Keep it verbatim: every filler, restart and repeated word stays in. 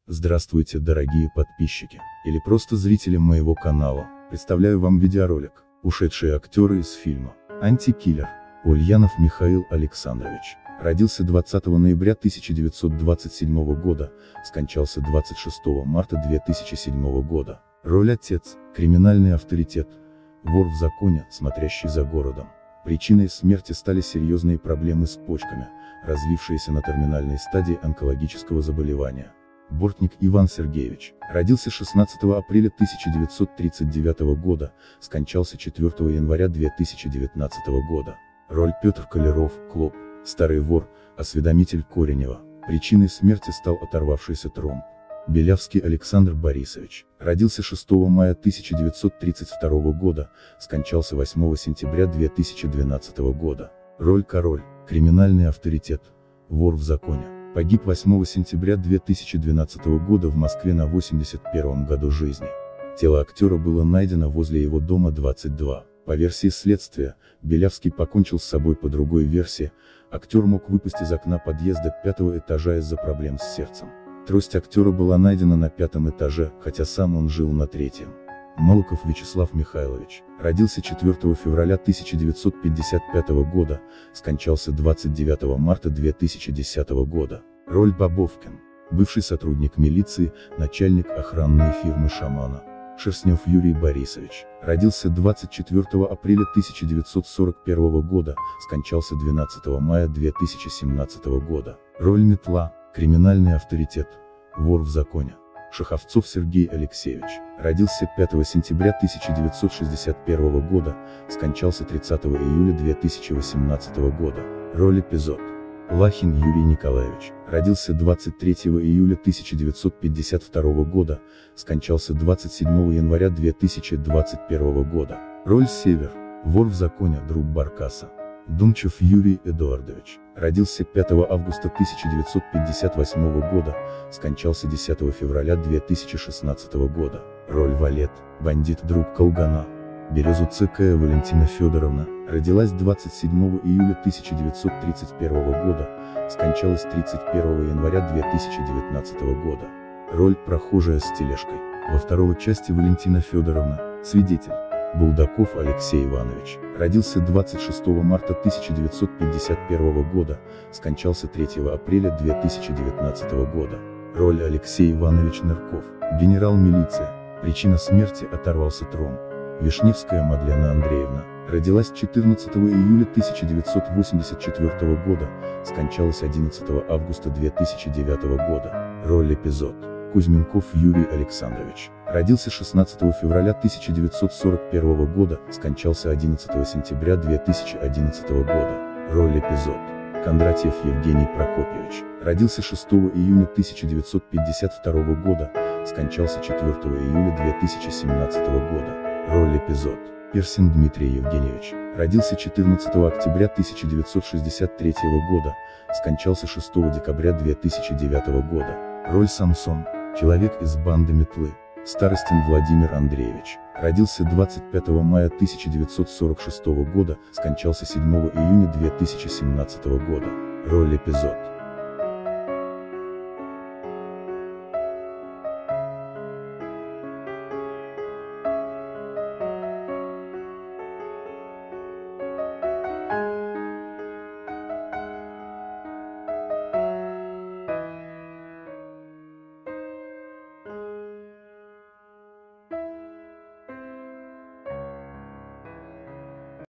Здравствуйте, дорогие подписчики, или просто зрители моего канала. Представляю вам видеоролик «Ушедшие актеры из фильма «Антикиллер». Ульянов Михаил Александрович. Родился двадцатого ноября тысяча девятьсот двадцать седьмого года, скончался двадцать шестого марта две тысячи седьмого года. Роль отец, криминальный авторитет, вор в законе, смотрящий за городом. Причиной смерти стали серьезные проблемы с почками, развившиеся на терминальной стадии онкологического заболевания. Бортник Иван Сергеевич. Родился шестнадцатого апреля тысяча девятьсот тридцать девятого года, скончался четвёртого января две тысячи девятнадцатого года. Роль Петр Колеров, Клоп, старый вор, осведомитель Коренева. Причиной смерти стал оторвавшийся тромб. Белявский Александр Борисович. Родился шестого мая тысяча девятьсот тридцать второго года, скончался восьмого сентября две тысячи двенадцатого года. Роль Король, криминальный авторитет, вор в законе. Погиб восьмого сентября две тысячи двенадцатого года в Москве на восемьдесят первом году жизни. Тело актера было найдено возле его дома двадцать два. По версии следствия, Белявский покончил с собой. По другой версии, актер мог выпасть из окна подъезда пятого этажа из-за проблем с сердцем. Трость актера была найдена на пятом этаже, хотя сам он жил на третьем. Молоков Вячеслав Михайлович. Родился четвёртого февраля тысяча девятьсот пятьдесят пятого года, скончался двадцать девятого марта две тысячи десятого года. Роль Бобовкин. Бывший сотрудник милиции, начальник охранной фирмы «Шамана». Шерстнев Юрий Борисович. Родился двадцать четвёртого апреля тысяча девятьсот сорок первого года, скончался двенадцатого мая две тысячи семнадцатого года. Роль Метла. Криминальный авторитет, вор в законе. Шаховцов Сергей Алексеевич. Родился пятого сентября тысяча девятьсот шестьдесят первого года, скончался тридцатого июля две тысячи восемнадцатого года. Роль Эпизод. Лахин Юрий Николаевич. Родился двадцать третьего июля тысяча девятьсот пятьдесят второго года, скончался двадцать седьмого января две тысячи двадцать первого года. Роль Север. Вор в законе, друг Баркаса. Думчев Юрий Эдуардович. Родился пятого августа тысяча девятьсот пятьдесят восьмого года, скончался десятого февраля две тысячи шестнадцатого года. Роль Валет. Бандит, друг Колгана. Березуцкая Валентина Федоровна. Родилась двадцать седьмого июля тысяча девятьсот тридцать первого года, скончалась тридцать первого января две тысячи девятнадцатого года. Роль Прохожая с тележкой. Во второй части Валентина Федоровна. Свидетель. Булдаков Алексей Иванович. Родился двадцать шестого марта тысяча девятьсот пятьдесят первого года, скончался третьего апреля две тысячи девятнадцатого года. Роль Алексей Иванович Нырков. Генерал милиции. Причина смерти — оторвался тромб. Вишневская Мадлена Андреевна. Родилась четырнадцатого июля тысяча девятьсот восемьдесят четвёртого года, скончалась одиннадцатого августа две тысячи девятого года. Роль Эпизод. Кузьменков Юрий Александрович. Родился шестнадцатого февраля тысяча девятьсот сорок первого года, скончался одиннадцатого сентября две тысячи одиннадцатого года. Роль Эпизод. Кондратьев Евгений Прокопьевич. Родился шестого июня тысяча девятьсот пятьдесят второго года, скончался четвёртого июля две тысячи семнадцатого года. Роль Эпизод. Персин Дмитрий Евгеньевич. Родился четырнадцатого октября тысяча девятьсот шестьдесят третьего года, скончался шестого декабря две тысячи девятого года. Роль Самсон. Человек из банды Метлы. Старостин Владимир Андреевич. Родился двадцать пятого мая тысяча девятьсот сорок шестого года, скончался седьмого июня две тысячи семнадцатого года. Роль Эпизод.